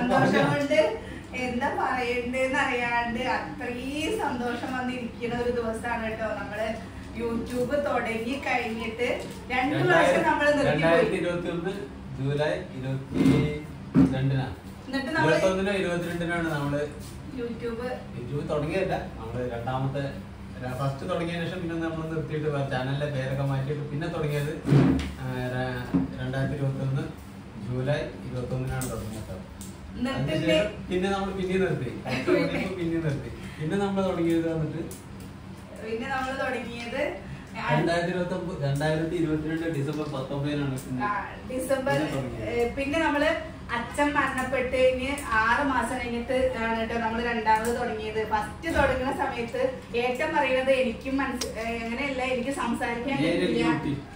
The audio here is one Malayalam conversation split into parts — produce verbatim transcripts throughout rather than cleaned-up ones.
സന്തോഷം കൊണ്ട് എന്താ പറയണ്ടെന്ന് അറിയാണ്ട് അത്രയും സന്തോഷം വന്നിരിക്കുന്ന ഒരു ദിവസമാണ് കേട്ടോ. നമ്മള് യൂട്യൂബ് തുടങ്ങി കഴിഞ്ഞിട്ട് രണ്ടു വർഷം നമ്മള് രണ്ടായിരത്തി ഇരുപത്തി ഒന്ന് ജൂലൈ ഇരുപത്തി രണ്ടിനാണ് എന്നിട്ട് ഇരുപത്തൊന്നിനോ ഇരുപത്തിരണ്ടിനാണ് നമ്മള് യൂട്യൂബ് യൂട്യൂബ് തുടങ്ങിയതല്ല. നമ്മള് രണ്ടാമത്തെ ഫസ്റ്റ് തുടങ്ങിയ ശേഷം പിന്നെ നമ്മൾ നിർത്തിയിട്ട് ചാനലിന്റെ പേരൊക്കെ മാറ്റിയിട്ട് പിന്നെ തുടങ്ങിയത് രണ്ടായിരത്തി ഇരുപത്തി ഒന്ന് ജൂലൈ ഇരുപത്തി ഒന്നിനാണ് തുടങ്ങിയത്. പിന്നെ നമ്മൾ പിന്നെ നിർത്തി പിന്നെ നിർത്തി പിന്നെ നമ്മൾ തുടങ്ങിയത് വന്നിട്ട് പിന്നെ നമ്മൾ തുടങ്ങിയത് രണ്ടായിരത്തി ഇരുപത്തി ഒമ്പത് രണ്ടായിരത്തി ഇരുപത്തിരണ്ട് ഡിസംബർ പത്തൊമ്പതിനാണ് ഡിസംബർ. പിന്നെ നമ്മള് അച്ഛൻ മരണപ്പെട്ട് കഴിഞ്ഞ് ആറ് മാസം കഴിഞ്ഞിട്ട് ആണ് കേട്ടോ നമ്മള് രണ്ടാമത് തുടങ്ങിയത്. ഫസ്റ്റ് തുടങ്ങുന്ന സമയത്ത് ഏറ്റവും പറയുന്നത് എനിക്കും മനസ്സ് അങ്ങനെയല്ല, എനിക്ക് സംസാരിക്കാൻ കിട്ടില്ല,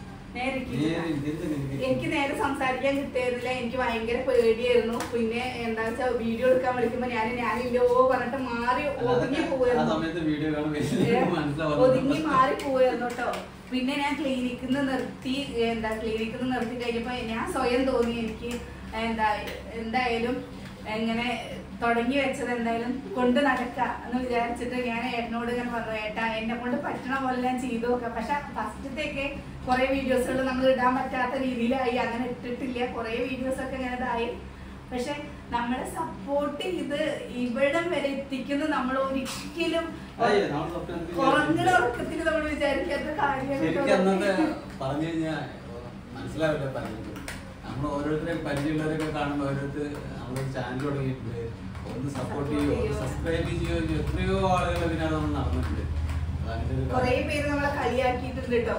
എനിക്ക് നേരെ സംസാരിക്കാൻ കിട്ടിയിരുന്നില്ല. എനിക്ക് ഭയങ്കര പേടിയായിരുന്നു. പിന്നെ എന്താ വെച്ചാൽ വീഡിയോ എടുക്കാൻ വിളിക്കുമ്പോ ഞാൻ ഞാനില്ലോ പറഞ്ഞിട്ട് മാറി ഒതുങ്ങി പോവായിരുന്നു ഒതുങ്ങി മാറി പോവായിരുന്നു കേട്ടോ. പിന്നെ ഞാൻ ക്ലിനിക്കിൽ നിന്ന് നിർത്തി എന്താ ക്ലിനിക്കിൽ നിന്ന് നിർത്തി കഴിഞ്ഞപ്പോ ഞാൻ സ്വയം തോന്നി എനിക്ക് എന്താ എന്തായാലും എങ്ങനെ തുടങ്ങി വെച്ചത് എന്തായാലും കൊണ്ട് നടക്കാം എന്ന് വിചാരിച്ചിട്ട് ഞാൻ ഏട്ടനോട് ഇങ്ങനെ പറഞ്ഞു, ഏട്ടാ എന്നെ കൊണ്ട് പറ്റണ പോലെ ഞാൻ ചെയ്തു നോക്കാം. പക്ഷെ ഫസ്റ്റത്തേക്ക് കുറെ വീഡിയോസുകൾ നമ്മൾ ഇടാൻ പറ്റാത്ത രീതിയിലായി, അങ്ങനെ ഇട്ടിട്ടില്ല. കുറെ വീഡിയോസ് ഒക്കെ ഇങ്ങനെ ഇതായി. പക്ഷെ നമ്മളെ സപ്പോർട്ട് ചെയ്ത് ഇവിടം വരെ എത്തിക്കുന്ന നമ്മൾ ഒരിക്കലും കുറഞ്ഞ ഉറക്കത്തിൽ നമ്മൾ വിചാരിക്കാത്ത കാര്യങ്ങൾ പറഞ്ഞു കഴിഞ്ഞാൽ മനസ്സിലാവില്ല. പറഞ്ഞത് നമ്മൾ ഓരോരുത്തരെ പരിചയമുള്ളവരൊക്കെ കാണുമ്പോൾ ഓരോരുത്തർ നമ്മളൊരു ചാനൽ തുടങ്ങിയിട്ടുണ്ട്, ഒന്ന് സപ്പോർട്ട് ചെയ്യുമോ ഒന്ന് സബ്സ്ക്രൈബ് ചെയ്യുമോ എത്രയോ ആളുകൾ ഇതിനാണ് നമ്മൾ നടന്നിട്ടുണ്ട്. കുറേ പേര് നമ്മളെ കളിയാക്കിയിട്ടുണ്ട് കേട്ടോ.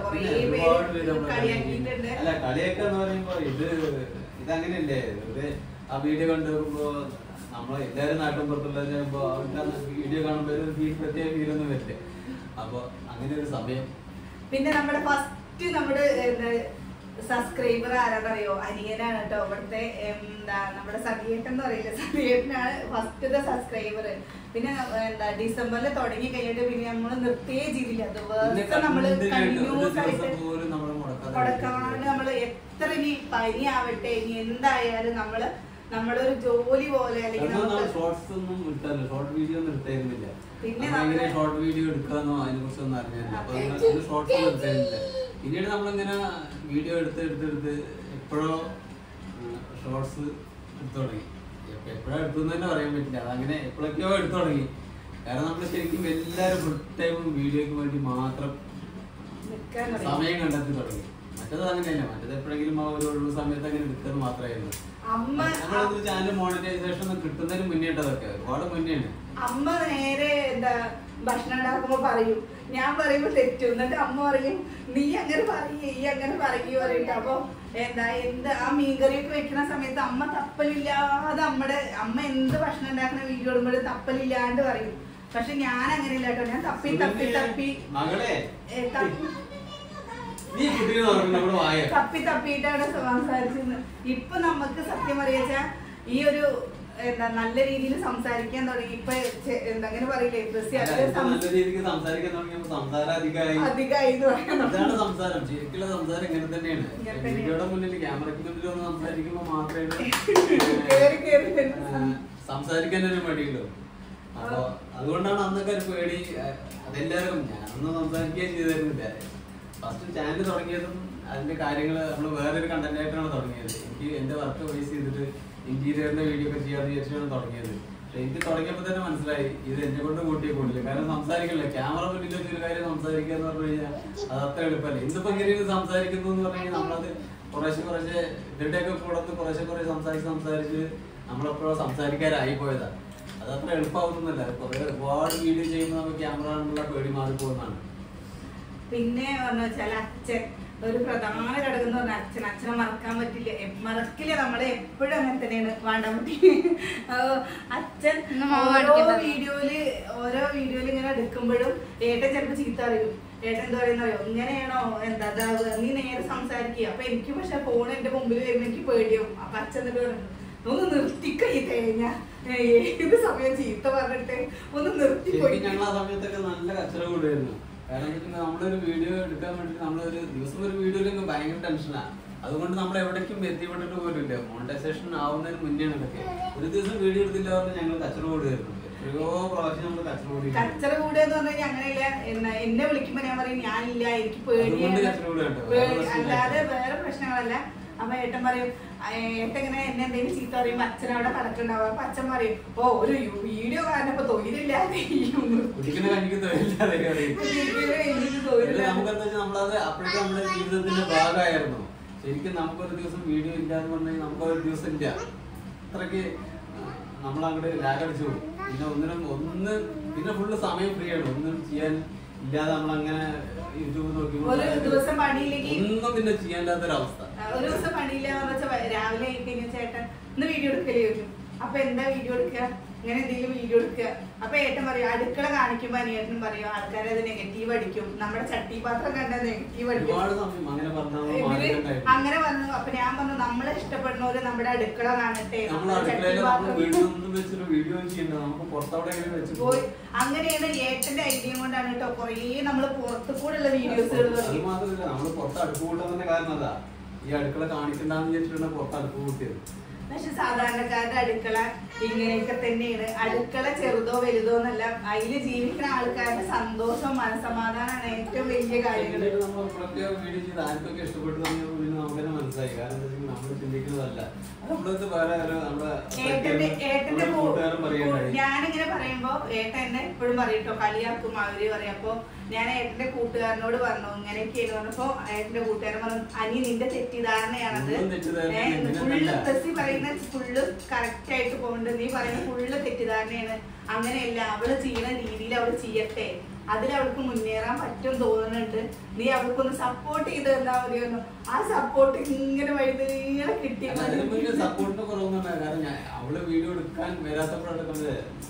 അല്ല കളിയൊക്കെ എന്ന് പറയുമ്പോ ഇത് ഇതങ്ങനെയല്ലേ, ഇത് ആ വീഡിയോ കണ്ടുവരുമ്പോ നമ്മള് എല്ലാവരും നാട്ടും പുറത്തുള്ള വീഡിയോ കാണുമ്പോ ഒരു ഫീൽ പ്രത്യേക ഫീലൊന്നും വരില്ലേ. അപ്പൊ അങ്ങനെ ഒരു സമയം. പിന്നെ നമ്മുടെ ഫസ്റ്റ് നമ്മുടെ സബ്സ്ക്രൈബർ ആരാന്നറിയോ? അനിയനാണ് കേട്ടോ. ഇവിടുത്തെ എന്താ നമ്മുടെ സതിയേട്ടൻ എന്ന് പറയില്ല, സതിയേട്ടനാണ് ഫസ്റ്റത്തെ സബ്സ്ക്രൈബർ. പിന്നെ എന്താ ഡിസംബറിൽ തുടങ്ങി കഴിഞ്ഞിട്ട് പിന്നെ നമ്മൾ നിർത്തിയേ ചെയ്തില്ല. ദിവസം നമ്മള് കണ്ടിന്യൂസ് ആയിട്ട് മുടക്കാണ്ട് നമ്മള് എത്ര ഇനി പനി ആവട്ടെ ഇനി എന്തായാലും നമ്മള് നമ്മുടെ ഒരു ജോലി പോലെ അല്ലെങ്കിൽ ഷോർട്സ് ഒന്നും ഇട്ടല്ലോ, ഷോർട്ട് വീഡിയോ ഒന്നും ഇട്ടായിരുന്നില്ല. പിന്നെ ഷോർട്ട് വീഡിയോ എടുക്കാന്നോ അതിനെ കുറിച്ചൊന്നും അറിഞ്ഞില്ല. അപ്പൊ ഷോർട്സ് ഒന്നും എടുത്തായിരുന്നില്ല. പിന്നീട് നമ്മളിങ്ങനെ വീഡിയോ എടുത്ത് എടുത്തെടുത്ത് എപ്പോഴോ ഷോർട്സ് എടുത്തു തുടങ്ങി. എപ്പോഴാ എടുത്തെന്ന് തന്നെ പറയാൻ പറ്റില്ല, അതങ്ങനെ എപ്പോഴൊക്കെയോ എടുത്തു തുടങ്ങി. കാരണം നമ്മൾ ശരിക്കും എല്ലാവരും ഫുൾ ടൈം വീഡിയോക്ക് വേണ്ടി മാത്രം സമയം കണ്ടെത്തി തുടങ്ങി. മറ്റേത് അങ്ങനെയല്ല, മറ്റേത് എപ്പോഴെങ്കിലും ആ ഒരു ഒഴിവ് സമയത്ത് അങ്ങനെ എടുക്കുന്നത് മാത്രമായിരുന്നു. നമ്മളൊരു ചാനൽ മോണിറ്റൈസേഷൻ കിട്ടുന്നതിന് മുന്നേട്ടതൊക്കെ ഒരുപാട് മുന്നെയാണ്. അമ്മ നേരെ എന്താ ഭക്ഷണം ഉണ്ടാക്കുമ്പോ പറയും, ഞാൻ പറയുമ്പോ തെറ്റും. എന്നിട്ട് അമ്മ പറയും നീ അങ്ങനെ പറയേ ഈ അങ്ങനെ പറയൂ പറയട്ടെ. അപ്പൊ എന്താ എന്ത് ആ മീൻകറിയൊക്കെ വെക്കുന്ന സമയത്ത് അമ്മ തപ്പലില്ലാതെ അമ്മയുടെ അമ്മ എന്ത് ഭക്ഷണം ഉണ്ടാക്കുന്ന വീഡിയോ ഇടുമ്പോഴും തപ്പലില്ലാണ്ട് പറയും. പക്ഷെ ഞാൻ അങ്ങനെ ഇല്ല കേട്ടോ, ഞാൻ തപ്പി തപ്പി തപ്പി തപ്പി തപ്പിയിട്ടാണ് സംസാരിച്ചത്. ഇപ്പൊ നമുക്ക് സത്യം പറയാ ഈ ഒരു എന്താ നല്ല രീതിയിൽ സംസാരിക്കാൻ തുടങ്ങി. ഇപ്പൊ എന്താ അങ്ങനെ പറയില്ലേ, അധികമായി സംസാരം ശരിക്കുള്ള സംസാരം ഇങ്ങനെ തന്നെയാണ്. വീഡിയോയുടെ മുന്നിൽ ക്യാമറയ്ക്ക് മുന്നിൽ ഒന്ന് സംസാരിക്കുമ്പോ മാത്രമേ സംസാരിക്കാൻ ഒരു മടിയുള്ളൂ. അപ്പൊ അതുകൊണ്ടാണ് അന്നൊക്കെ ഒരു പേടി. അതെല്ലാവരും ഞാനൊന്നും സംസാരിക്കുകയും ചെയ്തിരുന്നില്ല. ഫസ്റ്റ് ചാനൽ തുടങ്ങിയതും അതിന്റെ കാര്യങ്ങൾ നമ്മൾ വേറൊരു കണ്ടന്റ് ആയിട്ടാണ് തുടങ്ങിയത്. എനിക്ക് എന്റെ വർക്ക് ബേസ് ചെയ്തിട്ട് ഇന്റീരിയറിന്റെ വീഡിയോ ഒക്കെ ചെയ്യാന്ന് വിചാരിച്ചാണ് തുടങ്ങിയത്. പക്ഷെ എനിക്ക് തുടങ്ങിയപ്പോൾ തന്നെ മനസ്സിലായി ഇത് എന്നെ കൊണ്ട് കൂട്ടിയേ കൂടില്ല. കാരണം സംസാരിക്കില്ല, ക്യാമറ മുന്നിൽ ഒരു കാര്യം സംസാരിക്കുക എന്ന് പറഞ്ഞു കഴിഞ്ഞാൽ അത് അത്ര എളുപ്പമല്ല. ഇന്നിപ്പോ എങ്ങനെയാണ് സംസാരിക്കുന്നു എന്ന് പറഞ്ഞു കഴിഞ്ഞാൽ നമ്മളത് കുറേശ്ശെ കുറേശ്ശെ ഇതിന്റെയൊക്കെ കൂടത്ത് കുറേശ്ശെ കുറേ സംസാരിച്ച് സംസാരിച്ച് നമ്മളെപ്പോഴും സംസാരിക്കാനായി പോയതാണ്. അത് അത്ര എളുപ്പമാവുന്നില്ല. കുറെ ഒരുപാട് വീഡിയോ ചെയ്യുമ്പോൾ നമുക്ക് ക്യാമറ കൊണ്ടുള്ള പേടി മാറിപ്പോകുന്നതാണ്. പിന്നെ പറഞ്ഞു വെച്ചാൽ അച്ഛൻ ഒരു പ്രധാന ഘടകം എന്ന് പറഞ്ഞാൽ അച്ഛൻ അച്ഛനെ മറക്കാൻ പറ്റില്ല. മറക്കില്ല, നമ്മളെ എപ്പോഴും അങ്ങനെ തന്നെയാണ് വേണ്ടാൻ പറ്റി. അച്ഛൻ ഓരോ വീഡിയോയില് ഓരോ വീഡിയോയില് ഇങ്ങനെ എടുക്കുമ്പോഴും ഏട്ടൻ ചിലപ്പോൾ ചീത്ത അറിയും. ഏട്ടൻ എന്താ പറയുന്നറിയോ, ഇങ്ങനെയാണോ എന്താ നീ നേരെ സംസാരിക്കുക. അപ്പൊ എനിക്ക് പക്ഷെ ഫോൺ എന്റെ മുമ്പിൽ വരുമ്പോൾ എനിക്ക് പേടിയാവും. അപ്പൊ അച്ഛൻ എന്നിട്ട് പറഞ്ഞു ഒന്ന് നിർത്തിക്കൈ കഴിഞ്ഞ ഏത് സമയം ചീത്ത പറഞ്ഞിട്ട് ഒന്ന് നിർത്തിപ്പോയി. ഞങ്ങൾ ആ സമയത്തൊക്കെ നല്ല കച്ചറ കൂടുമായിരുന്നു. കാരണം നമ്മളൊരു വീഡിയോ എടുക്കാൻ വേണ്ടിട്ട് നമ്മളൊരു ദിവസം ഒരു വീഡിയോയിലൊക്കെ ഭയങ്കര ടെൻഷനാണ്. അതുകൊണ്ട് നമ്മൾ എവിടേക്കും എത്തിപ്പെട്ടിട്ട് പോലുമില്ല. മോണിറ്റൈസേഷൻ ആവുന്നതിന് മുന്നേ ഇതൊക്കെ ഒരു ദിവസം വീഡിയോ എടുത്തില്ല പറഞ്ഞാൽ ഞങ്ങൾ കച്ചറ കൂടുകയായിരുന്നു. എത്രയോ പ്രാവശ്യം നമ്മൾ കച്ചറ കൂടി. കച്ചറ കൂടുകയെന്ന് പറഞ്ഞാൽ അങ്ങനെയില്ല. എന്നെ വിളിക്കുമ്പോ ഞാൻ പറയും ഞാനില്ല, എനിക്ക് പേടിയാണ്, അല്ലാതെ വേറെ പ്രശ്നങ്ങളല്ല. അപ്പൊ ഏട്ടൻ പറയും, ഏട്ടൻ ഇങ്ങനെ എന്നെ എന്തെങ്കിലും ചീത്ത പറയുമ്പോ അച്ഛൻ അവിടെ കടക്കുണ്ടാവും. അപ്പൊ അച്ഛൻ പറയും ഓ ഒരു വീഡിയോ കാണുമ്പോ തൊഴിലില്ലാതെ നമുക്കെന്താ വെച്ചാൽ നമ്മളത് അപ്പോഴേക്കും നമ്മുടെ ജീവിതത്തിന്റെ ഭാഗമായിരുന്നു. ശരിക്കും നമുക്കൊരു ദിവസം വീഡിയോ ഇല്ലാന്ന് പറഞ്ഞാൽ നമുക്കൊരു ദിവസം ഇല്ല. അത്രയ്ക്ക് നമ്മളങ്ങോട്ട് ലാഗടിച്ചു പോകും. പിന്നെ ഒന്നിനും ഒന്ന് പിന്നെ ഫുള്ള് സമയം ഫ്രീ ആണ്, ഒന്നും ചെയ്യാൻ ഇല്ലാതെ നമ്മളങ്ങനെ യൂട്യൂബ് നോക്കി ഒന്നും പിന്നെ ചെയ്യാനില്ലാത്തൊരവസ്ഥ. ഒരു ദിവസം പണിയില്ല രാവിലെ കഴിഞ്ഞ ചേട്ടൻ ഇന്ന് വീഡിയോ എടുക്കലേ ചോദിക്കും. അപ്പൊ എന്താ വീഡിയോ എടുക്കുക, ഇങ്ങനെ എന്തെങ്കിലും വീഡിയോ എടുക്കുക. അപ്പൊ ഏട്ടൻ പറയും അടുക്കള കാണിക്കുമ്പോ അനിയേട്ടനും പറയും ആൾക്കാരെ അത് നെഗറ്റീവ് അടിക്കും, നമ്മുടെ ചട്ടിപാത്രം കണ്ട നെഗറ്റീവ് അടിക്കും, അങ്ങനെ വന്നു. അപ്പൊ ഞാൻ പറഞ്ഞു നമ്മളെ ഇഷ്ടപ്പെടുന്നവര് നമ്മുടെ അടുക്കള കാണട്ടെ, പോയി അങ്ങനെയാണ് ഏട്ടന്റെ ഐഡിയ കൊണ്ടാണ് കേട്ടോ കൊറേ നമ്മള് പുറത്തു കൂടെ ഉള്ള വീഡിയോസുകൾ. ഈ അടുക്കള കാണിക്കണ്ടെന്ന് വിചാരിച്ചിട്ടാണ് പുറത്ത് അടുപ്പ് കൂട്ടിയത്. പക്ഷെ സാധാരണക്കാരുടെ അടുക്കള ഇങ്ങനെയൊക്കെ തന്നെയാണ്. അടുക്കള ചെറുതോ വലുതോ എന്നല്ല, അതില് ജീവിക്കുന്ന ആൾക്കാരുടെ സന്തോഷം മനസ്സമാധാനമാണ് ഏറ്റവും വലിയ കാര്യങ്ങൾ. ആർക്കൊക്കെ ഇഷ്ടപ്പെട്ടു നമുക്ക് മനസ്സിലായി. കാരണം നമ്മൾ ചിന്തിക്കുന്നതല്ല, ഞാനിങ്ങനെ പറയുമ്പോ ഏട്ടൻ എന്നെ എപ്പോഴും പറയട്ടോ കളിയാക്കും അവര് പറയും. അപ്പൊ ഞാൻ ഏട്ടന്റെ കൂട്ടുകാരനോട് പറഞ്ഞു ഇങ്ങനെയൊക്കെയാണ് പറഞ്ഞപ്പോ ഏട്ടന്റെ കൂട്ടുകാരൻ പറഞ്ഞു അനി നിന്റെ തെറ്റിദ്ധാരണയാണത്, ഫുള്ള് പ്രസി പറയുന്ന ഫുള്ള് കറക്റ്റ് ആയിട്ട് പോകണ്ട്, നീ പറയുന്ന ഫുള്ള് തെറ്റിദ്ധാരണയാണ്, അങ്ങനെയല്ല അവള് ചെയ്യുന്ന രീതിയിൽ അവള് ചെയ്യട്ടെ, അതിൽ അവൾക്ക് മുന്നേറാൻ പറ്റും തോന്നുന്നുണ്ട്, നീ അവൾക്കൊന്ന് സപ്പോർട്ട് ചെയ്ത് എന്താ മതിയെന്നു. ആ സപ്പോർട്ട് ഇങ്ങനെ വഴുതിങ്ങനെ കിട്ടി. സപ്പോർട്ടിന് കുറവൊന്നും കാരണം അവള് വീഡിയോ എടുക്കാൻ വരാത്തപ്പോഴാണ്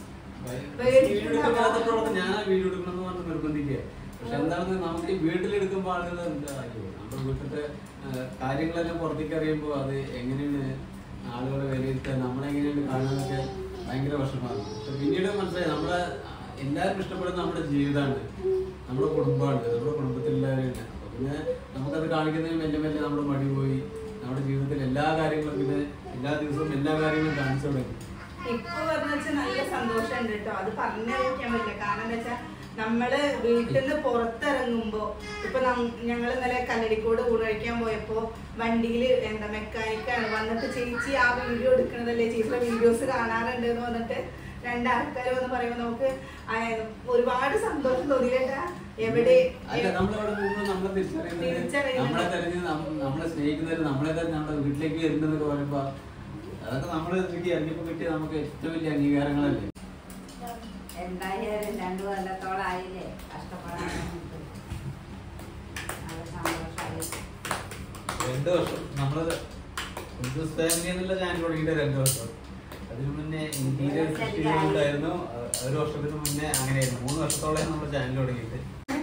ഞാൻ വീഡിയോ എടുക്കണമെന്ന് പറഞ്ഞ് നിർബന്ധിക്കുക. പക്ഷെ എന്താണെന്ന് നമുക്ക് വീട്ടിലെടുക്കുമ്പോ ആളുകൾ എന്താ നമ്മുടെ വീട്ടിലത്തെ കാര്യങ്ങളെല്ലാം പുറത്തേക്ക് അറിയുമ്പോ അത് എങ്ങനെയാണ് ആളുകളെ വിലയിരുത്താൻ നമ്മളെങ്ങനെയാണ് കാണാനൊക്കെ ഭയങ്കര വിഷമമാണ്. പക്ഷെ പിന്നീട് മനസ്സിലായി നമ്മളെ എല്ലാവരും ഇഷ്ടപ്പെടുന്ന നമ്മുടെ ജീവിതമാണ്, നമ്മുടെ കുടുംബമാണ്, നമ്മുടെ കുടുംബത്തിലെല്ലാവരും. അപ്പൊ പിന്നെ നമുക്കത് കാണിക്കുന്നതിന് മെല്ലെ മെല്ലെ നമ്മുടെ മടി പോയി നമ്മുടെ ജീവിതത്തിൽ എല്ലാ കാര്യങ്ങളും പിന്നെ എല്ലാ ദിവസവും എല്ലാ കാര്യങ്ങളും കാണിച്ചു തുടങ്ങി. ഇപ്പൊ പറഞ്ഞ വെച്ചാൽ നല്ല സന്തോഷമുണ്ട് കേട്ടോ, അത് പറഞ്ഞറിയിക്കാൻ പറ്റില്ല. കാരണം എന്താ വെച്ചാൽ നമ്മള് വീട്ടിൽ നിന്ന് പുറത്തിറങ്ങുമ്പോ ഇപ്പൊ ഞങ്ങൾ ഇന്നലെ കല്ലടിക്കോട് ഊണ് കഴിക്കാൻ പോയപ്പോ വണ്ടിയില് എന്താ മെക്കാനിക്കാണ് വന്നിട്ട് ചേച്ചി ആ വീഡിയോ എടുക്കണതല്ലേ, ചേച്ചിയുടെ വീഡിയോസ് കാണാറുണ്ട് എന്ന് വന്നിട്ട് രണ്ടാൾക്കാർ വന്ന് പറയുമ്പോ നമുക്ക് ഒരുപാട് സന്തോഷം തോന്നിയിട്ടാ. എവിടെ നമ്മളെ സ്നേഹിക്കുന്നവര് നമ്മളെ നമ്മുടെ വീട്ടിലേക്ക് വരുന്നതെന്നൊക്കെ പറയുമ്പോ അതൊക്കെ നമ്മള് ഇറങ്ങിയപ്പോ കിട്ടിയ നമുക്ക് ഏറ്റവും വലിയ അംഗീകാരങ്ങളല്ലേ. എന്തായാലും രണ്ടു കൊല്ലത്തോളായില്ലേ കഷ്ടപ്പെടാൻ, രണ്ടു വർഷം നമ്മള് ഫാമിലി എന്നുള്ള ചാനൽ തുടങ്ങിയിട്ട് രണ്ടു വർഷം. അതിനു മുന്നേ ഇന്റീരിയർ സൃഷ്ടികളുണ്ടായിരുന്നു, ഒരു വർഷത്തിന് മുന്നേ അങ്ങനെയായിരുന്നു. മൂന്ന് വർഷത്തോളം നമ്മുടെ ചാനൽ തുടങ്ങിയിട്ട്.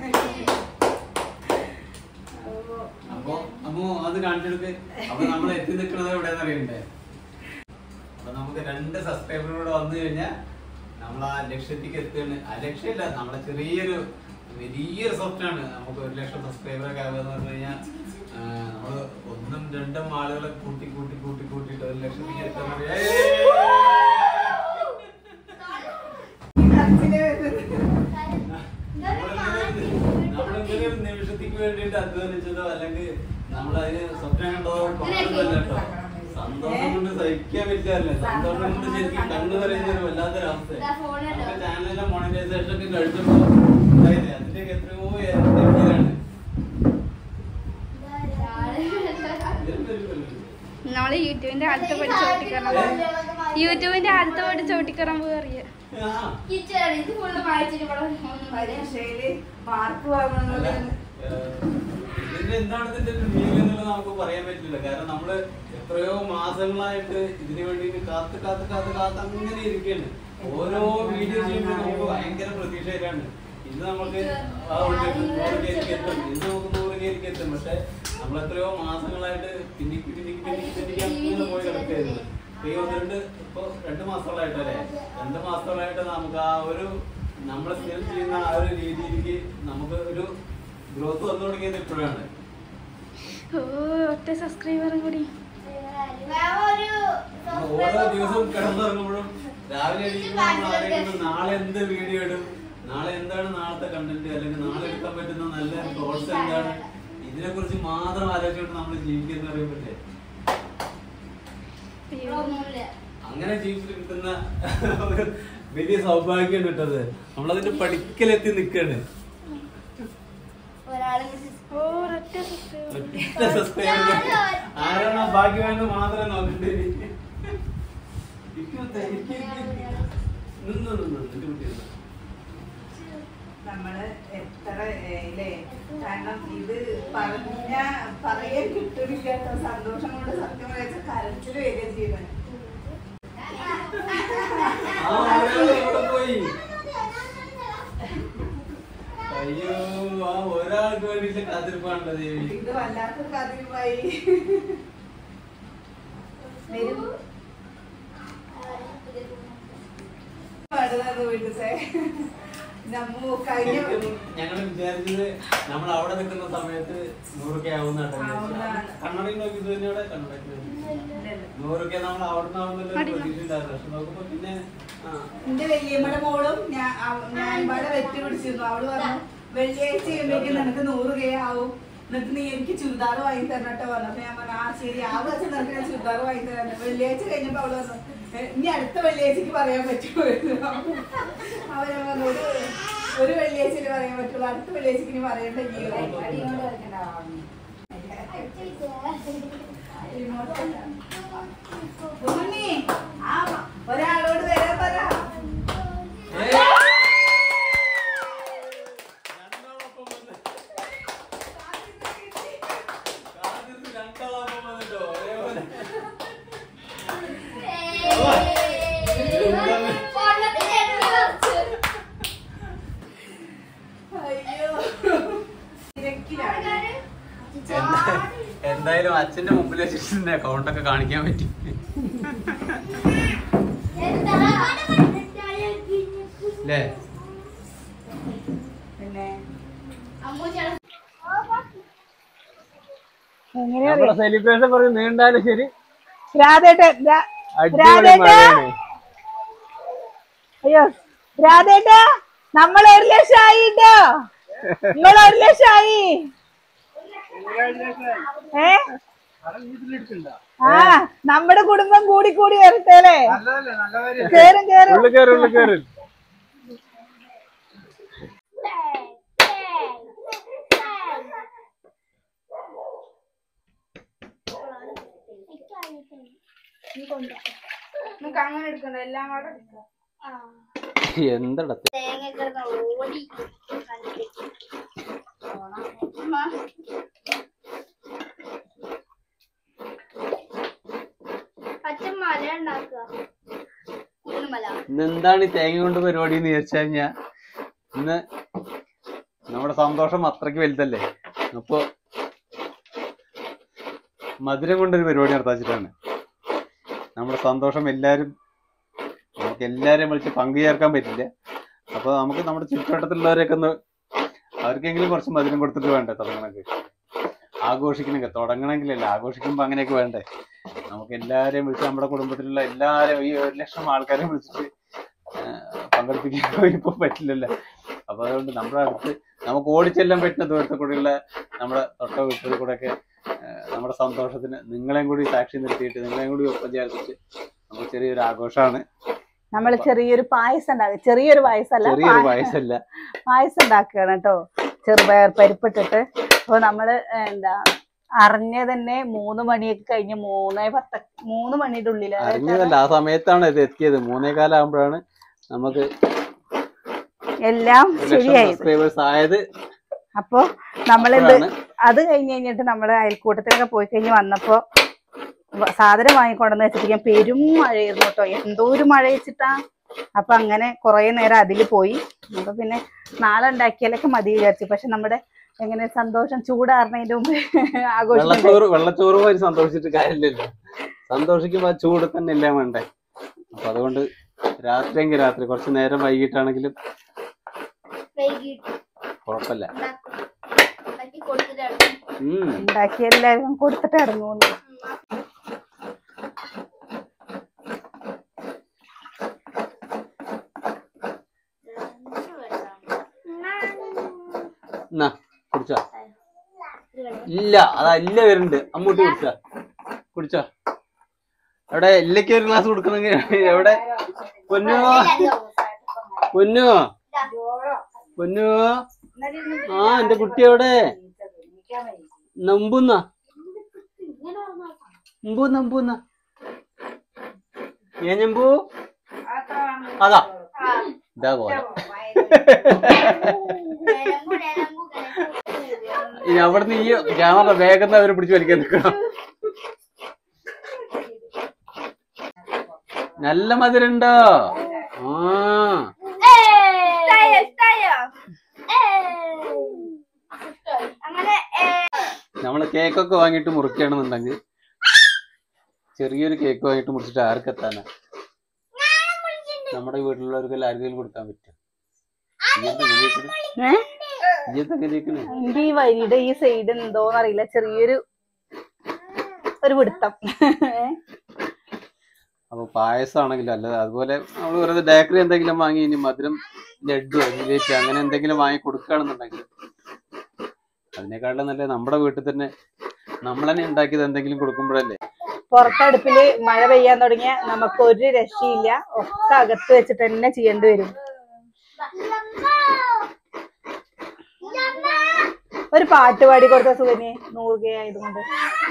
അപ്പൊ അമ്മോ അത് കാണിച്ചെടുക്ക്. അപ്പൊ നമ്മൾ എത്തി നിൽക്കുന്നത് എവിടെയെന്ന് അറിയണ്ടേ. അപ്പൊ നമുക്ക് രണ്ട് സബ്സ്ക്രൈബറിലൂടെ വന്നു കഴിഞ്ഞാൽ നമ്മൾ ആ ലക്ഷ്യത്തേക്ക് എത്തുകയാണ്. ആ ലക്ഷ്യമില്ല, നമ്മളെ ചെറിയൊരു വലിയൊരു സ്വപ്നമാണ് നമുക്ക് ഒരു ലക്ഷം സബ്സ്ക്രൈബറൊക്കെ ആവുക എന്ന് പറഞ്ഞു കഴിഞ്ഞാൽ. നമ്മള് ഒന്നും രണ്ടും ആളുകളെ കൂട്ടി കൂട്ടി കൂട്ടി കൂട്ടിയിട്ട് ഒരു ലക്ഷത്തേക്ക് എത്താൻ നമ്മളെന്തെങ്കിലും ഒരു നിമിഷത്തേക്ക് വേണ്ടിയിട്ട് അധ്വാനിച്ചതോ അല്ലെങ്കിൽ നമ്മളതിന് സ്വപ്നം കണ്ടതോ കേട്ടോ. സന്തോഷം കൊണ്ട് സഹിക്കാൻ പറ്റാറില്ല. സന്തോഷം കൊണ്ട് ശരിക്കും കണ്ണു പറയുന്ന ഒരു വല്ലാത്തൊരവസ്ഥ. നമ്മുടെ ചാനലിലെ മോണിറ്റൈസേഷൻ ഒക്കെ കഴിച്ചപ്പോ അതിന്റെയൊക്കെ എത്രയോ ഇരട്ടിയാണ്. നമ്മള് യൂട്യൂബിന്റെ അടുത്ത് പഠിച്ച് ഓട്ടിക്കറ യൂട്യൂബിന്റെ അടുത്ത് പഠിച്ച് ഓട്ടിക്കറാൻ പോയി അറിയാം. ഇതിന്റെ എന്താണ് ഇതിന്റെ ഒരു മീനിങ് എന്നുള്ളത് നമുക്ക് പറയാൻ പറ്റില്ല. കാരണം നമ്മള് എത്രയോ മാസങ്ങളായിട്ട് ഇതിനു വേണ്ടിയിട്ട് കാത്ത് കാത്ത് കാത്ത് കാത്ത് അങ്ങനെ ഇരിക്കുകയാണ്. ഓരോ വീഡിയോ ചെയ്യുമ്പോൾ നമുക്ക് ഭയങ്കര പ്രതീക്ഷയിലാണ്. ഇന്ന് നമുക്ക് നൂറ് കേരിക്ക് എത്തും, ഇന്ന് നമുക്ക് നൂറ് കേരിക്ക് എത്തും. പക്ഷെ നമ്മൾ എത്രയോ മാസങ്ങളായിട്ട് പിന്നിക്ക് പിന്നിക്ക് പിന്നിക്ക് പിന്നിക്ക് അങ്ങനെ പോയി കിടക്കുകയായിരുന്നു. ഈ ഒന്ന് രണ്ട് ഇപ്പൊ രണ്ടു മാസത്തോളായിട്ടല്ലേ രണ്ട് മാസത്തോളായിട്ട് നമുക്ക് ആ ഒരു നമ്മളെ സ്ഥിരം ചെയ്യുന്ന ആ ഒരു രീതിയിലേക്ക് നമുക്ക് ഒരു ഗ്രോത്ത് വന്നു തുടങ്ങിയത് ഇപ്പോഴാണ്. ഓ ഒറ്റ സബ്സ്ക്രൈബറും കൂടി. ഓരോ ദിവസവും കിടന്നിറങ്ങുമ്പോഴും രാവിലെ എണീക്കുമ്പോൾ നമ്മൾ ആലോചിക്കുന്നത് നാളെ എന്ത് വീഡിയോ ഇടും, നാളെ എന്താണ് നാളത്തെ കണ്ടന്റ്, അല്ലെങ്കിൽ നാളെ എടുക്കാൻ പറ്റുന്ന നല്ല തോട്ട്സ് എന്താണ്, ഇതിനെ കുറിച്ച് മാത്രം ആലോചിച്ചുകൊണ്ട് നമ്മൾ ജീവിക്കുന്ന അറിയപ്പെട്ടെ. അങ്ങനെ ജീവിച്ചിട്ട് കിട്ടുന്ന ഒരു വലിയ സൗഭാഗ്യം കിട്ടത്. നമ്മളതിന്റെ പഠിക്കലെത്തി നിൽക്കാണ്. ആരാണോ ഭാഗ്യവാനെന്ന് മാത്രമേ നോക്കണ്ടേ. നമ്മള് എത്ര ഇല്ലേ, കാരണം ഇത് പറഞ്ഞ പറയാൻ കിട്ടുന്നില്ലാത്ത സന്തോഷം കൊണ്ട് സത്യം പറയാ കരച്ചിൽ വരിക ജീവൻ. പോയി അയ്യോ, ആ ഒരാൾക്ക് വേണ്ടിട്ട് കാത്തിരിപ്പാണല്ലോ ദേവി. ഇത് വല്ലാത്തൊരു കാത്തിരിപ്പായി. ഞങ്ങൾ വിചാരിച്ചത് നമ്മൾ അവിടെ നിൽക്കുന്ന സമയത്ത് നൂറൊക്കെ ആവുന്ന കണ്ണടയിൽ നോക്കി തന്നെയാണ് കണ്ണട നൂറൊക്കെ നമ്മൾ അവിടെ നിന്നാവുന്നല്ലോ പ്രതീക്ഷ ഉണ്ടായിരുന്നു. പക്ഷെ നോക്കുമ്പോ പിന്നെ എന്റെ വല്യമ്മയുടെ മോളും ഞാൻ ഞാൻ ഇവിടെ വെറ്റി പിടിച്ചിരുന്നു. അവള് പറഞ്ഞു വെള്ളിയാഴ്ച ചെയ്യുമ്പോഴേക്കും നിനക്ക് നൂറ് കെ ആവും, എന്നിട്ട് നീ എനിക്ക് ചുരിദാർ വാങ്ങി തരണട്ടോ പറഞ്ഞു. അപ്പൊ ഞാൻ പറഞ്ഞു ആ ശരി, ആ ദിവസം നിനക്ക് ഞാൻ ചുരിദാർ വാങ്ങി തരാൻ. വെള്ളിയാഴ്ച കഴിഞ്ഞപ്പോ അവള് പറഞ്ഞു ഇനി അടുത്ത വെള്ളിയാഴ്ചക്ക് പറയാൻ പറ്റുമോ. അവര് പറഞ്ഞു ഒരു ഒരു വെള്ളിയാഴ്ചക്ക് പറയാൻ പറ്റുള്ളൂ, അടുത്ത വെള്ളിയാഴ്ചക്ക് ഇനി പറയണ്ടെങ്കിൽ ഒരാളോട് വരാൻ പറ. എന്തായാലും അച്ഛന്റെ മുമ്പിൽ വെച്ചിട്ട് അക്കൗണ്ട് ഒക്കെ കാണിക്കാൻ പറ്റി. അല്ലേ സെലിബ്രേഷൻ പറഞ്ഞ് നീണ്ടാലും ശരി. അയ്യോ രാധേട്ട, നമ്മൾ ഒരു ലക്ഷം ആയിട്ടോ, നിങ്ങൾ ഒരു ലക്ഷം ആയി. ഏ ആ നമ്മുടെ കുടുംബം കൂടി കൂടി വരട്ടേലേ. കേറും കേറും. നമുക്ക് അങ്ങനെ എടുക്കണ്ട, എല്ലാം കൂടെ എന്താ ഇന്നെന്താണ് ഈ തേങ്ങ കൊണ്ട് പരിപാടി എന്ന് ചോദിച്ചു കഴിഞ്ഞാ, ഇന്ന് നമ്മുടെ സന്തോഷം അത്രയ്ക്ക് വലുതല്ലേ. അപ്പൊ മധുരം കൊണ്ടൊരു പരിപാടി നടത്താച്ചിട്ടാണ്. നമ്മുടെ സന്തോഷം എല്ലാരും നമുക്ക് എല്ലാരെയും വിളിച്ച് പങ്കുചേർക്കാൻ പറ്റില്ല. അപ്പൊ നമുക്ക് നമ്മുടെ ചുറ്റുവട്ടത്തിലുള്ളവരെയൊക്കെ ഒന്ന് അവർക്കെങ്കിലും കുറച്ച് മധുരം കൊടുത്തിട്ട് വേണ്ടേ തുടങ്ങണമെങ്കിൽ, ആഘോഷിക്കണമെങ്കിൽ തുടങ്ങണമെങ്കിലല്ല, ആഘോഷിക്കുമ്പോ അങ്ങനെയൊക്കെ വേണ്ടേ. നമുക്ക് എല്ലാരെയും വിളിച്ച് നമ്മുടെ കുടുംബത്തിലുള്ള എല്ലാരെയും ഈ ഒരു ലക്ഷം ആൾക്കാരെ വിളിച്ചിട്ട് പങ്കെടുപ്പിക്കാൻ ഇപ്പൊ പറ്റില്ലല്ലോ. അപ്പൊ അതുകൊണ്ട് നമ്മുടെ അടുത്ത് നമുക്ക് ഓടിച്ചെല്ലാൻ പറ്റുന്ന ദൂരത്തെ കൂടെയുള്ള നമ്മുടെ തൊട്ട വീട്ടിൽ കൂടെ ഒക്കെ നമ്മുടെ സന്തോഷത്തിന് നിങ്ങളെയും കൂടി സാക്ഷി നിർത്തിയിട്ട് നിങ്ങളെയും കൂടി ഒപ്പം ചേർത്തിട്ട് നമുക്ക് ചെറിയൊരു ആഘോഷമാണ്. നമ്മള് ചെറിയൊരു പായസം ഉണ്ടാക്കുക. ചെറിയൊരു പായസമല്ല, ചെറിയൊരു പായസമല്ല പായസം ഉണ്ടാക്കുകയാണ് കേട്ടോ, ചെറുപയർ പരിപ്പിട്ടിട്ട്. അപ്പൊ നമ്മള് എന്താ അറിഞ്ഞ തന്നെ മൂന്ന് മണിയൊക്കെ കഴിഞ്ഞ് മൂന്നേ പത്ത് മൂന്ന് മണിയുടെ ഉള്ളിൽ അറിഞ്ഞതല്ല, ആ സമയത്താണ് ഇത് എത്തിയത്. മൂന്നേ കാലാകുമ്പോഴാണ് നമുക്ക് എല്ലാം ശരിയായത് ആയത്. അപ്പൊ നമ്മളിത് അത് കഴിഞ്ഞ് കഴിഞ്ഞിട്ട് നമ്മുടെ അയൽക്കൂട്ടത്തിലൊക്കെ പോയി കഴിഞ്ഞ് വന്നപ്പോ സാധനം വാങ്ങിക്കൊണ്ടെന്ന് വെച്ചിട്ട് ഞാൻ പെരും മഴയായിരുന്നു കേട്ടോ, എന്തോ ഒരു മഴ വെച്ചിട്ടാ. അപ്പൊ അങ്ങനെ കുറെ നേരം അതിൽ പോയി. അപ്പൊ പിന്നെ നാളെ ഉണ്ടാക്കിയാലൊക്കെ മതി വിചാരിച്ചു. പക്ഷെ നമ്മുടെ എങ്ങനെ സന്തോഷം ചൂടാറുന്നതിന്റെ മുമ്പ് ആഘോഷം വെള്ളച്ചോറ് പോയി സന്തോഷിച്ചിട്ട് കാര്യമില്ലല്ലോ. സന്തോഷിക്കുമ്പോ ചൂട് തന്നെ എല്ലാം വേണ്ടേ. അപ്പൊ അതുകൊണ്ട് രാത്രിയെങ്കിൽ രാത്രി കുറച്ച് നേരം വൈകിട്ടാണെങ്കിലും കുഴപ്പമില്ല. ഉണ്ടാക്കി എല്ലാരും കൊടുത്തിട്ട് ഇറങ്ങുന്നു. കുടിച്ച ഇല്ല അതാ ഇല്ല വരുന്നുണ്ട്. അമ്മൂട്ടി കുടിച്ച കുടിച്ച എവിടെ ഇല്ലക്ക് ഒരു ഗ്ലാസ് കൊടുക്കണെങ്കിൽ എവിടെ പൊന്നു പൊന്നു പൊന്നു ആ എന്റെ കുട്ടി എവിടെ നമ്പുന്ന നമ്പൂ നമ്പൂന്ന ഏ നമ്പൂ അതാ ഇതാ പോലെ ഇനി അവിടുന്ന് ഈ ക്യാമറ വേഗം അവരെ പിടിച്ചു വലിക്കാൻ നിൽക്കണം. നല്ല മധുരണ്ടോ? ആ നമ്മള് കേക്കൊക്കെ വാങ്ങിട്ട് മുറിക്കുകയാണെന്നുണ്ടെങ്കിൽ ചെറിയൊരു കേക്ക് വാങ്ങിട്ട് മുറിച്ചിട്ട് ആർക്കെത്താനാ? നമ്മുടെ വീട്ടിലുള്ളവർക്ക് ആർക്കെങ്കിലും കൊടുക്കാൻ പറ്റും. എന്റെ ഈ വരിയുടെ ഈ സൈഡ് എന്തോന്നറിയില്ല, ചെറിയൊരു ഒരു പിടുത്തം. അപ്പൊ പായസമാണെങ്കിലും അല്ല അതുപോലെ നമ്മൾ വെറുതെ ബേക്കറി എന്തെങ്കിലും വാങ്ങി ഇനി മധുരം ലഡ്ഡു ജിലേബി അങ്ങനെ എന്തെങ്കിലും വാങ്ങി കൊടുക്കുകയാണെന്നുണ്ടെങ്കിൽ അതിനേക്കാളും നല്ല നമ്മുടെ വീട്ടിൽ തന്നെ നമ്മൾ തന്നെ ഉണ്ടാക്കിയത് എന്തെങ്കിലും കൊടുക്കുമ്പോഴല്ലേ. പുറത്തടുപ്പില് മഴ പെയ്യാൻ തുടങ്ങിയ നമുക്ക് ഒരു രക്ഷയില്ല, ഒക്കെ അകത്ത് വെച്ചിട്ട് തന്നെ ചെയ്യേണ്ടി വരും. ഒരു പാട്ട് പാടി കൊടുത്ത സുഖന് നൂറുകയായതുകൊണ്ട്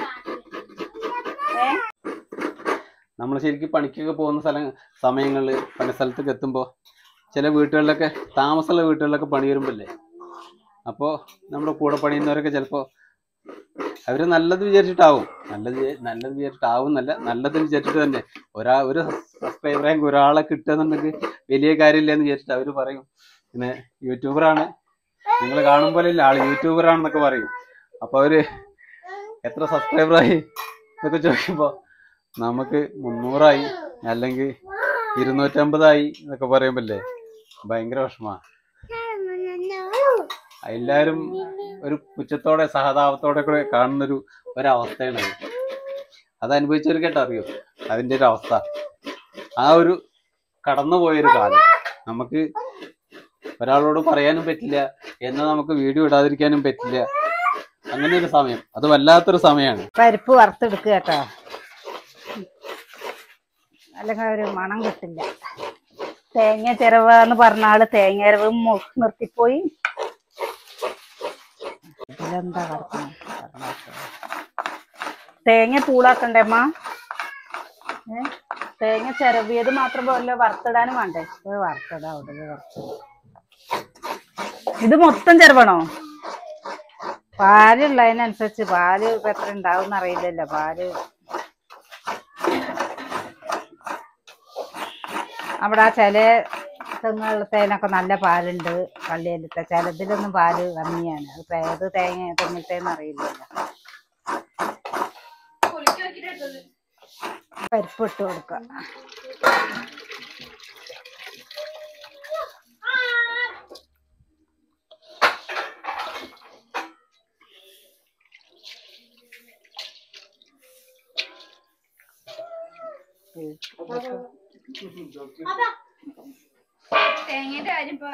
ഏ നമ്മൾ ശരിക്കും പണിക്കൊക്കെ പോകുന്ന സ്ഥലം സമയങ്ങളിൽ പണി സ്ഥലത്തൊക്കെ എത്തുമ്പോൾ ചില വീട്ടുകളിലൊക്കെ താമസമുള്ള വീട്ടുകളിലൊക്കെ പണി വരുമ്പല്ലേ, അപ്പോൾ നമ്മുടെ കൂടെ പണിയുന്നവരൊക്കെ ചിലപ്പോൾ അവർ നല്ലത് വിചാരിച്ചിട്ടാവും നല്ലത് നല്ലത് വിചാരിച്ചിട്ടാവും എന്നല്ല നല്ലത് വിചാരിച്ചിട്ട് തന്നെ ഒരാ ഒരു സബ്സ്ക്രൈബറെ ഒരാളെ കിട്ടുകയെന്നുണ്ടെങ്കിൽ വലിയ കാര്യമില്ല എന്ന് വിചാരിച്ചിട്ട് അവർ പറയും പിന്നെ യൂട്യൂബറാണ് നിങ്ങൾ കാണും പോലെ ഇല്ല ആള് യൂട്യൂബറാണെന്നൊക്കെ പറയും. അപ്പോൾ അവര് എത്ര സബ്സ്ക്രൈബറായി എന്നൊക്കെ ചോദിക്കുമ്പോൾ നമുക്ക് മുന്നൂറായി അല്ലെങ്കിൽ ഇരുന്നൂറ്റമ്പതായി എന്നൊക്കെ പറയുമ്പല്ലേ ഭയങ്കര വിഷമമാണ്. എല്ലാവരും ഒരു പുച്ഛത്തോടെ സഹതാപത്തോടെ കൂടെ കാണുന്നൊരു ഒരവസ്ഥയാണ് അത്. അത് അനുഭവിച്ചവർക്കായിട്ട് അറിയോ അതിൻ്റെ ഒരു അവസ്ഥ. ആ ഒരു കടന്നുപോയൊരു കാലം നമുക്ക് ഒരാളോട് പറയാനും പറ്റില്ല, എന്നാൽ നമുക്ക് വീഡിയോ ഇടാതിരിക്കാനും പറ്റില്ല. അങ്ങനെ ഒരു സമയം, അത് വല്ലാത്തൊരു സമയമാണ്. പരിപ്പ് വറുത്തെടുക്കുക കേട്ടോ, അല്ലെങ്കിൽ ഒരു മണം കിട്ടില്ല. തേങ്ങ ചിരവെന്ന് പറഞ്ഞ ആള് തേങ്ങ ചിരവ് നിർത്തിപ്പോയി. ഇതിലെന്താ കറക്കണം? തേങ്ങ പൂളാക്കണ്ടേ അമ്മ? ഏ തേങ്ങ ചിരവിയത് മാത്രം പോലെ വറുത്തിടാനും വേണ്ടേ? വറുത്തിടാ അവിടെ വറുത്ത്. ഇത് മൊത്തം ചിരവണോ? പാലുള്ളതിനനുസരിച്ച് പാല് ഇപ്പൊ എത്ര ഉണ്ടാവും അറിയില്ലല്ലോ. പാല് അവിടെ ആ ചില തെങ്ങുകളത്തേനൊക്കെ നല്ല പാലുണ്ട്, പള്ളിയിലത്തെ ചിലതിലൊന്നും പാല് കമ്മിയാണ്. അത് ഏത് തേങ്ങ തെങ്ങിലത്തേന്ന് അറിയില്ലല്ലോ. പരിപ്പ് ഇട്ട് കൊടുക്കുക. തേങ്ങയുടെ കാര്യം ഇപ്പൊ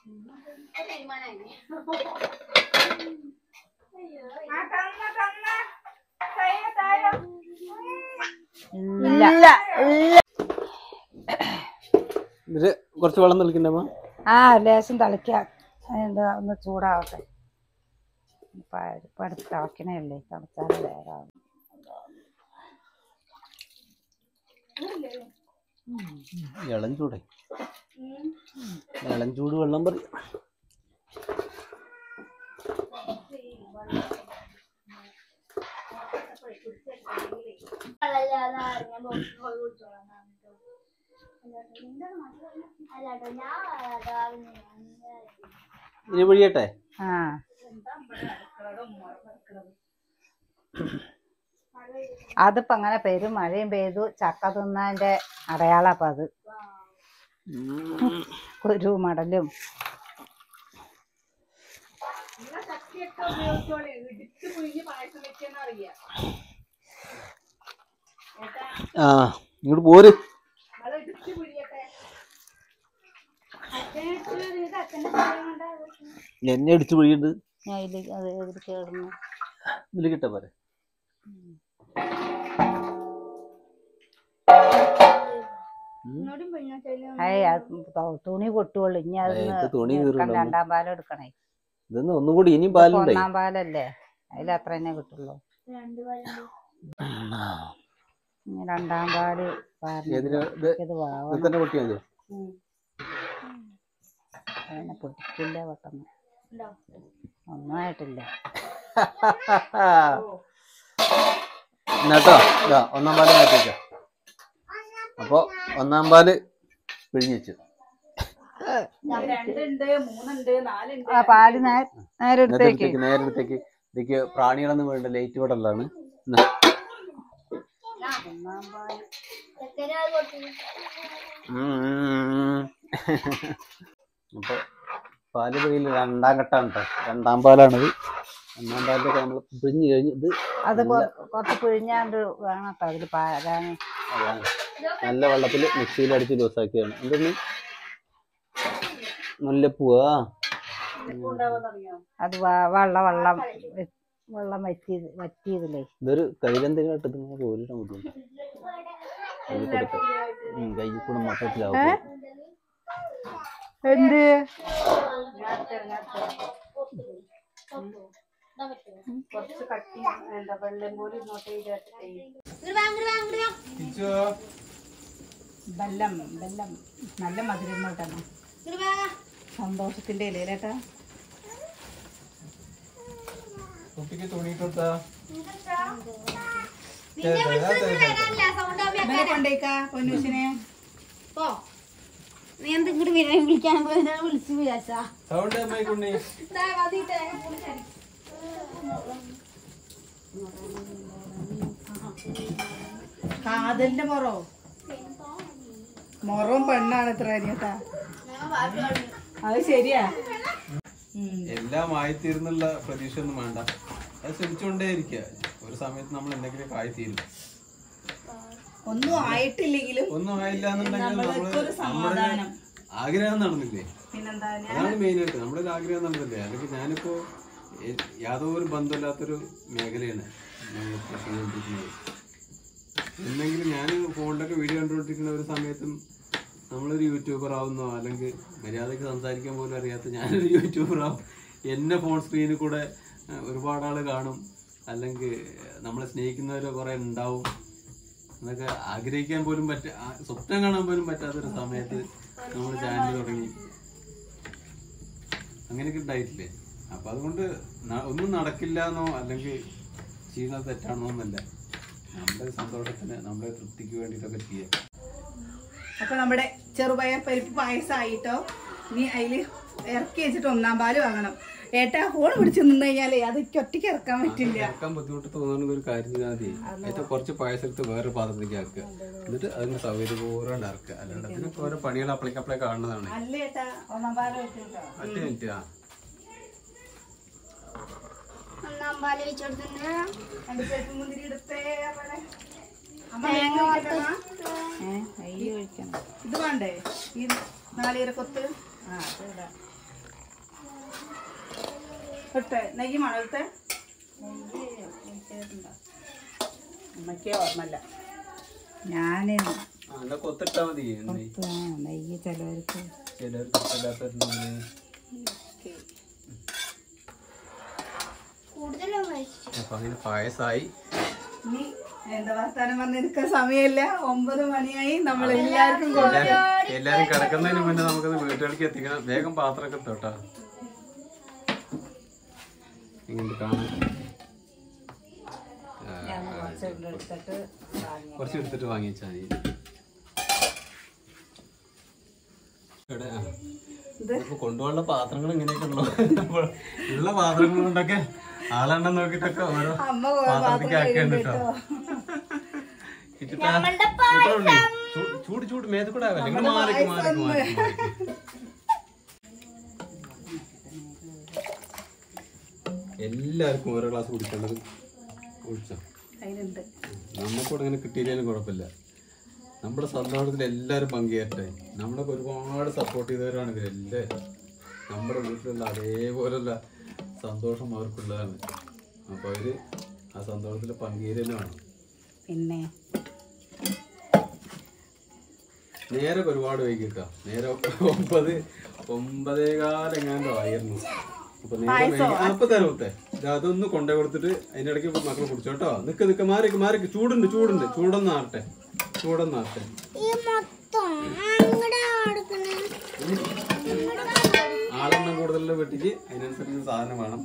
ഇത് കുറച്ച് വെള്ളം തെളിക്കണ്ടമ്മ? ആ ലേശം തിളയ്ക്കുക. എന്താ ഒന്ന് ചൂടാവട്ടെ. പരിപ്പ് അടുത്ത് തിളക്കണേ അല്ലേ, തിളച്ചാലും വേറെ ഇളം ചൂടേ ഇളം ചൂട് വെള്ളം പറയും. ഇനി പിഴിയട്ടെ? ആ അതിപ്പോ അങ്ങനെ പെരും മഴയും പെയ്തു ചക്ക തിന്നതിന്റെ അടയാളപ്പ അത്. ഒരു മടലും കത്തിയൊക്കെ ഉപയോഗിച്ചോളെ ഇടിച്ച് പുഴിഞ്ഞ് പായസം വെച്ചെന്ന് അറിയാം. ആ ഇങ്ങോട്ട് പോര്. അത് ഇടിച്ച് പുഴിയട്ടെ. എന്നെ അടിച്ചു പൊഴിയുണ്ട്. ഞാൻ ഇതിൽ അത് ഇതിൽ കേടുന്നു. ഇതിൽ കിട്ടാ പോരെ. തുണി പൊട്ടുള്ളൂ. ഇനി അത് തുണി രണ്ടാം പാലം എടുക്കണേ. ഇതൊന്നും ഒന്നും കൂടി ഇനിയും പാലുണ്ട്. ഒന്നാം പാലല്ലേ, അതിൽ അത്ര തന്നെ കിട്ടുള്ളൂ. ഇനി രണ്ടാം പാല് തന്നെ പൊട്ടിയാ മതി. അതിനെ പൊട്ടിക്കില്ല പെട്ടെന്ന്. ഒന്നും ആയിട്ടില്ല. എന്നാട്ടോ ഇതാ ഒന്നാം പാല് മാറ്റി വെക്കാം. അപ്പൊ ഒന്നാം പാല് പിഴിഞ്ഞു വെച്ചു. രണ്ടുണ്ട്, മൂന്നുണ്ട്, നാലുണ്ട്. ആ പാല് നേരെ എടുത്തേക്ക് നേരെ എടുത്തേക്ക്. ഇതിക്ക് പ്രാണികളൊന്നും വേണ്ട, ലൈറ്റ് പടലാണ്. അപ്പൊ പാല് പിഴിയിൽ രണ്ടാം ഘട്ടമാണ് കേട്ടോ. രണ്ടാം പാലാണിത്. ഒന്നാം പാലിലൊക്കെ നമ്മൾ പിഴിഞ്ഞു കഴിഞ്ഞ് ഇത് അത് കുറച്ച് പിഴിഞ്ഞാണ്ട് വേണം കേട്ടോ അതിൽ പാലാണ്. അതാണ് നല്ല വെള്ളത്തിൽ മിക്സിയിൽ അടിച്ച് ലൂസാക്കിയാണ്. എന്തെന്ന് മുല്ലപ്പൂവാ. അത് വെള്ളം വെള്ളം വെള്ളം വറ്റി വറ്റിയതില്ലേ. ഇതൊരു കൈലെന്തിനായിട്ട് ഇങ്ങനെ പോലിടാൻ ബുദ്ധിമുട്ട്. കൈ കൂടെ മൊത്തത്തിലാവും. എന്ത് കുറച്ച് കട്ടി എന്താ വെള്ളം പോലും ഇങ്ങോട്ട് ബെല്ലം ബെല്ലം നല്ല മധുരം ഇങ്ങോട്ടാണ്. സന്തോഷത്തിന്റെ ഇലയിലേട്ടാ. കുട്ടിക്ക് തുണിയിട്ടാ കൊണ്ടേക്കാ പൊന്നൂസിനെ. നീ എന്തെങ്കിലും വിളിക്കാൻ വിളിച്ചു വിചാരിച്ചാ സൗണ്ട് കാതലിന്റെ മൊറോ മൊറവും പെണ്ണാണ് ഇത്ര കേട്ടാ. അത് ശരിയാ. എല്ലാം ആയിത്തീരുന്നുള്ള പ്രതീക്ഷ ഒന്നും വേണ്ട. അത് ശ്രമിച്ചുകൊണ്ടേ ഇരിക്കുക. ഒരു സമയത്ത് നമ്മൾ എന്തെങ്കിലും ആയിത്തീരും. ഒന്നും ആയിട്ടില്ലെങ്കിലും ഒന്നും ആയില്ല എന്നുണ്ടെങ്കിൽ നമ്മുടെ ആഗ്രഹം നടന്നില്ലേ. പിന്നെന്താ അതാണ് മെയിനായിട്ട് നമ്മുടെ ഒരു ആഗ്രഹം നടന്നില്ലേ. അല്ലെങ്കിൽ ഞാനിപ്പോ യാതൊരു ബന്ധമില്ലാത്തൊരു മേഖലയാണ് നമ്മൾ ചെയ്തുകൊണ്ടിരിക്കുന്നത്. എന്നെങ്കിലും ഞാൻ ഫോണിലൊക്കെ വീഡിയോ കണ്ടുകൊണ്ടിരിക്കുന്ന ഒരു സമയത്തും നമ്മളൊരു യൂട്യൂബർ ആവുന്നോ, അല്ലെങ്കിൽ മര്യാദയ്ക്ക് സംസാരിക്കാൻ പോലും അറിയാത്ത ഞാനൊരു യൂട്യൂബർ ആവും. എന്നെ ഫോൺ സ്ക്രീനിൽ കൂടെ ഒരുപാട് ആൾ കാണും, അല്ലെങ്കിൽ നമ്മളെ സ്നേഹിക്കുന്നവരോ കുറെ ഉണ്ടാവും എന്നൊക്കെ ആഗ്രഹിക്കാൻ പോലും പറ്റ സ്വപ്നം കാണാൻ പോലും പറ്റാത്തൊരു സമയത്ത് നമ്മൾ ചാനൽ തുടങ്ങി. അങ്ങനെയൊക്കെ ഉണ്ടായിട്ടില്ലേ. അപ്പൊ അതുകൊണ്ട് ഒന്നും നടക്കില്ല എന്നോ അല്ലെങ്കിൽ ചെയ്യുന്നത് തെറ്റാണോ എന്നല്ല, നമ്മുടെ സന്തോഷത്തിന് നമ്മുടെ തൃപ്തിക്ക് വേണ്ടിയിട്ടൊക്കെ ചെയ്യാം. അപ്പൊ നമ്മുടെ ചെറുപയർ പരിപ്പ് പായസമായിട്ടോ. ഇനി അതില് ഇറക്കി വെച്ചിട്ട് ഒന്നാം പാല് വാങ്ങണം. ഏട്ടാ ഫോൺ പിടിച്ച് നിന്ന് കഴിഞ്ഞാലേ അത് ഒറ്റയ്ക്ക് ഇറക്കാൻ പറ്റില്ല. ഇറക്കാൻ ബുദ്ധിമുട്ട് തോന്നുന്ന ഒരു കാര്യം ചെയ്താൽ മതി. ഏറ്റവും കുറച്ച് പായസം എടുത്ത് വേറെ പാത്രത്തിലേക്ക് ആക്കുക. എന്നിട്ട് അതിന് സൗകര്യപൂർവ്വം ഇറക്കുക. അല്ലാണ്ട് അതിനൊക്കെ ഓരോ പണികൾ അപ്പളേക്കപ്പളേ കാണുന്നതാണ്. അല്ലേ ഏട്ടാ ഒന്നാം പാല് വെച്ചിട്ടോ. ഒറ്റ മിനിറ്റ്. ആ ഒന്നാം പാല് വെച്ചോടുത്തന്നെ രണ്ട് പരിപ്പ് മുന്തിരി എടുത്തേ. ഇത് വേണ്ടേ ഈ നാളികേര കൊത്ത്? ആ അതിടാ. ഇട്ടെ നെയ്യ് വേണോ? ഇട്ടേ അമ്മയ്ക്കേ ഓർമ്മല്ല. ഞാന് കൊത്തിട്ടാ മതി. നെയ്യ് ചിലവർക്ക് അപ്പൊ അങ്ങനെ പായസായി. ഇനി എന്താ വർത്താനം പറഞ്ഞിരിക്കാൻ സമയമില്ല. ഒമ്പത് മണിയായി. നമ്മൾ എല്ലാവർക്കും എല്ലാരും കിടക്കുന്നതിന് മുന്നേ നമുക്കത് വീട്ടുകളിലേക്ക് എത്തിക്കണം. വേഗം പാത്രമൊക്കെ തൊട്ടാ ഇങ്ങോട്ട് കാണാൻ. കുറച്ച് എടുത്തിട്ട് വാങ്ങിച്ചാ മതി. ഇപ്പൊ കൊണ്ടുപോകാനുള്ള പാത്രങ്ങൾ ഇങ്ങനെയൊക്കെ ഉള്ളു. ഉള്ള പാത്രങ്ങൾ കൊണ്ടൊക്കെ ആളെണ്ണം നോക്കിട്ടൊക്കെ ഓരോ പാത്രത്തേക്ക് ആക്കേണ്ട കേട്ടോ. ചൂട് ചൂട് മേത് കൂടെ ആവല്ലേ. ഇങ്ങനെ മാറിക്ക് മാറിക്ക് മാറിക്ക് മാറിക്ക് എല്ലാവർക്കും ഓരോ ഗ്ലാസ് കുടിക്കേണ്ടത് കുടിച്ചോ. അതിനുണ്ട് നമുക്കിവിടെ ഇങ്ങനെ കിട്ടിയില്ലെങ്കിലും കുഴപ്പമില്ല. നമ്മുടെ സന്തോഷത്തിൽ എല്ലാവരും പങ്കുചേരട്ടെ. നമ്മളൊക്കെ ഒരുപാട് സപ്പോർട്ട് ചെയ്തവരാണ് ഇവരെല്ലാവരും. നമ്മുടെ വീട്ടിലുള്ള അതേപോലുള്ള സന്തോഷം അവർക്കുള്ളതാണ്. അപ്പോൾ അവർ ആ സന്തോഷത്തിൽ പങ്കുചേരുന്നതാണ്. പിന്നെ നേരെ ഒരുപാട് വൈകിട്ടാ. നേരെ ഒമ്പത് ഒമ്പതേകാലം എങ്ങാണ്ടോ ആയിരുന്നു. അപ്പൊ നേരെ വൈകി അപ്പൊ തരവത്തെ അതൊന്ന് കൊണ്ടു കൊടുത്തിട്ട് അതിന്റെ ഇടയ്ക്ക് മക്കൾ കുടിച്ചോട്ടോ. നിക്ക് നിക്ക് മാറിക്ക് മാറിക്ക്. ചൂടുണ്ട് ചൂടുണ്ട് ചൂടൊന്നാറട്ടെ ചൂടൊന്നാറട്ടെ. ആളെണ്ണം കൂടുതലുള്ള വീട്ടിക്ക് അതിനനുസരിച്ച് സാധനം വേണം.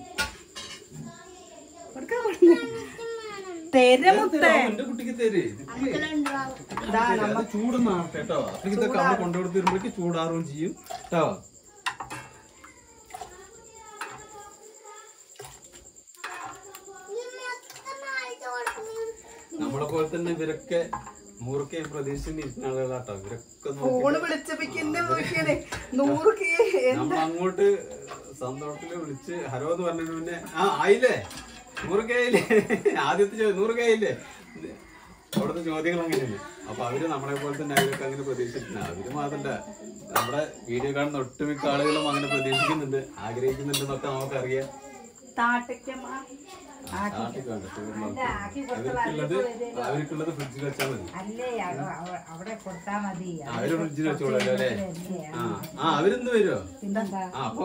എന്റെ കുട്ടിക്ക് തര്. ചൂടൊന്നാറട്ടെ കേട്ടോ. അപ്പൊ ഇതൊക്കെ അവിടെ കൊണ്ടുകൊടുത്ത് വരുമ്പോഴേക്ക് ചൂടാറുകയും ചെയ്യും കേട്ടോ. നമ്മളെ പോലെ തന്നെ ഇവരൊക്കെ നൂറൊക്കെ പ്രതീക്ഷിച്ചിരിക്കുന്ന ആളുകളാട്ടോ. ഇവരൊക്കെ നമ്മൾ അങ്ങോട്ട് സന്തോഷത്തില് വിളിച്ച് ഹലോ എന്ന് പറഞ്ഞതിന് മുന്നേ ആ ആയില്ലേ നൂറൊക്കെ ആയില്ലേ ആദ്യത്തെ ചോദ്യം നൂറൊക്കെ ആയില്ലേ അവിടുത്തെ ചോദ്യങ്ങൾ അങ്ങനെയാണ്. അപ്പൊ അവര് നമ്മളെ പോലെ തന്നെ അവരൊക്കെ അങ്ങനെ പ്രതീക്ഷിക്കുന്ന അവര് മാത്രല്ല നമ്മുടെ വീഡിയോ കാണുന്ന ഒട്ടുമിക്ക ആളുകളും അങ്ങനെ പ്രതീക്ഷിക്കുന്നുണ്ട്, ആഗ്രഹിക്കുന്നുണ്ടെന്നൊക്കെ നമുക്കറിയാം. അവർക്കുള്ളത് അവർക്കുള്ളത് ഫ്രിഡ്ജിൽ വെച്ചാൽ മതി. അവര് ഫ്രിഡ്ജിൽ വെച്ചോളല്ലോ അല്ലേ? ആ ആ അവരെന്ത് വരുമോ? അപ്പൊ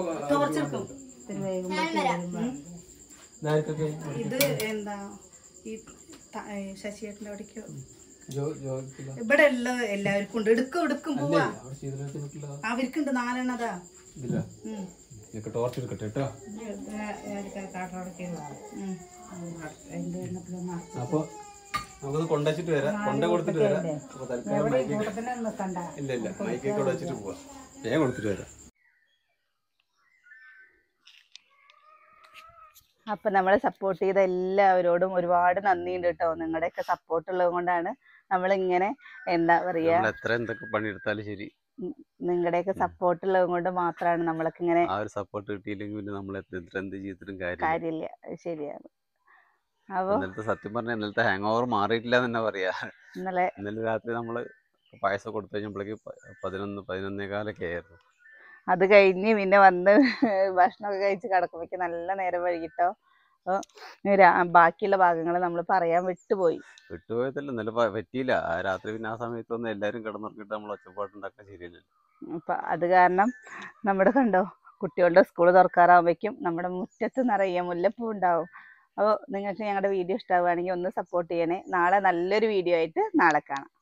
ഇത് എന്താ ഈ ശശിയേട്ടന്റെ അവിടേക്കോ ഇവിടെ ഉള്ളത് എല്ലാവർക്കും ഉണ്ട്. എടുക്കും എടുക്കും പോവാ. അവർക്കുണ്ട് നാലെണ്ണതാ. ടോർച്ച് എടുക്കട്ടെ കേട്ടോ. അപ്പൊ നമുക്കത് കൊണ്ടുവച്ചിട്ട് വരാം, കൊണ്ട കൊടുത്തിട്ട് വരാം. അപ്പൊ തൽക്കാലം ഇല്ല ഇല്ല മൈക്കൊക്കെ ഇവിടെ വെച്ചിട്ട് പോവാം. വേഗം കൊടുത്തിട്ട് വരാം. അപ്പൊ നമ്മളെ സപ്പോർട്ട് ചെയ്ത എല്ലാവരോടും ഒരുപാട് നന്ദിയുണ്ട് കേട്ടോ. നിങ്ങളുടെയൊക്കെ സപ്പോർട്ട് ഉള്ളത് കൊണ്ടാണ് നമ്മളിങ്ങനെ എന്താ പറയാ എത്ര എന്തൊക്കെ പണിയെടുത്താലും ശരി നിങ്ങളുടെയൊക്കെ സപ്പോർട്ട് ഉള്ളത് കൊണ്ട് മാത്രമാണ് നമ്മളൊക്കെ ഇങ്ങനെ. ആ ഒരു സപ്പോർട്ട് കിട്ടിയില്ലെങ്കിൽ പിന്നെ നമ്മൾ എന്ത് ചെയ്തിട്ടും കാര്യമില്ല. ശരിയാണ്. അപ്പൊ ഇന്നലത്തെ സത്യം പറഞ്ഞാൽ ഇന്നലത്തെ ഹാങ് ഓവർ മാറിയിട്ടില്ല തന്നെ പറയാ. ഇന്നലെ ഇന്നലെ രാത്രി നമ്മള് പായസം കൊടുത്തു കഴിഞ്ഞപ്പോഴേക്ക് പതിനൊന്ന് പതിനൊന്നേകാലൊക്കെ ആയിരുന്നു. അത് കഴിഞ്ഞ് പിന്നെ വന്ന് ഭക്ഷണമൊക്കെ കഴിച്ച് കിടക്കുമ്പോഴേക്ക് നല്ല നേരം വൈകിട്ടോ. അപ്പോൾ ബാക്കിയുള്ള ഭാഗങ്ങൾ നമ്മൾ പറയാൻ വിട്ടുപോയി. വിട്ടുപോയതല്ല ഇന്നലെ പറ്റിയില്ല. ആ രാത്രി പിന്നെ ആ സമയത്തൊന്നും എല്ലാവരും കിടന്നുറങ്ങിയിട്ട് നമ്മൾ ഒച്ചപ്പാട്ടുണ്ടാക്കാൻ ശരിയല്ലല്ലോ. അപ്പം അത് കാരണം നമ്മുടെ കണ്ടോ കുട്ടികളുടെ സ്കൂൾ തുറക്കാറാകുമ്പോഴേക്കും നമ്മുടെ മുറ്റത്ത് നിറയെ മുല്ലപ്പൂ ഉണ്ടാവും. അപ്പോൾ നിങ്ങൾക്ക് ഞങ്ങളുടെ വീഡിയോ ഇഷ്ടമാവുകയാണെങ്കിൽ ഒന്ന് സപ്പോർട്ട് ചെയ്യണേ. നാളെ നല്ലൊരു വീഡിയോ ആയിട്ട് നാളെ കാണാം.